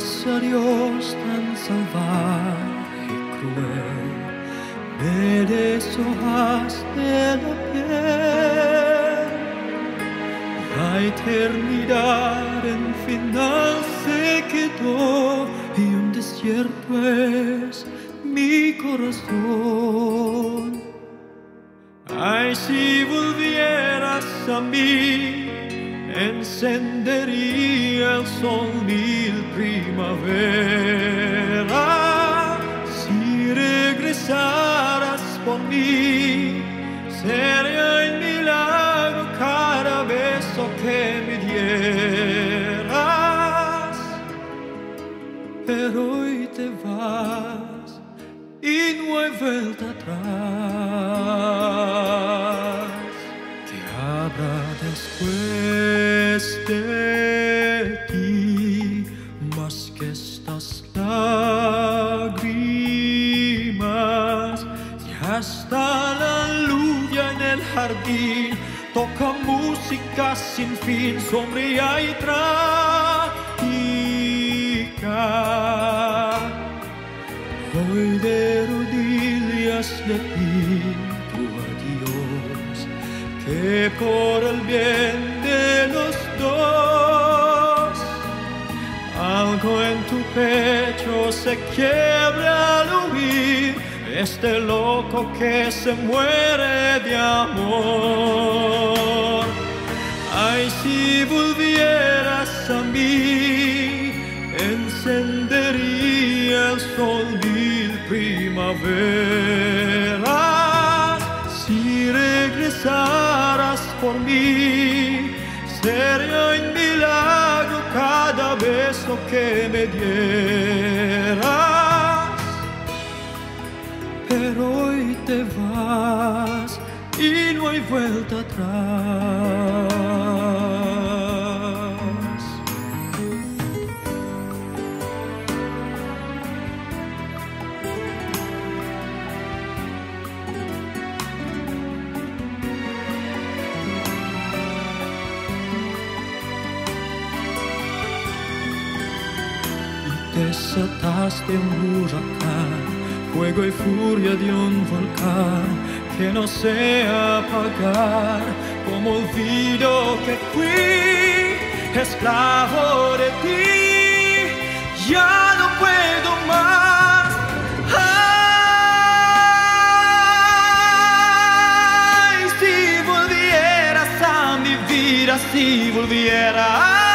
ese Dios tan salvaje y cruel me deshojaste la piel. La eternidad en final se quedó y un desierto es mi corazón. Ay, si volvieras a mí, encendería el sol mil primaveras. Si regresaras por mí, sería un milagro cada beso que me dieras. Pero hoy te vas y no hay vuelta atrás. ¿Qué habrá después de ti más que estas lágrimas? Ya está la lluvia en el jardín, toca música sin fin, sombría y trágica. Hoy de rodillas le pido a Dios que por el bien de los dos algo en tu pecho se quiebre al oír este loco que se muere de amor. Ay, si volvieras a mí, encendería el sol mil primaveras. Si regresaras por mí, sería un milagro cada beso que me dieras. Pero hoy te vas y no hay vuelta atrás. Desataste un huracán, fuego y furia de un volcán que no sé apagar. Como olvido que fui esclavo de ti, ya no puedo más. Ay, si volvieras a mi vida, si volvieras.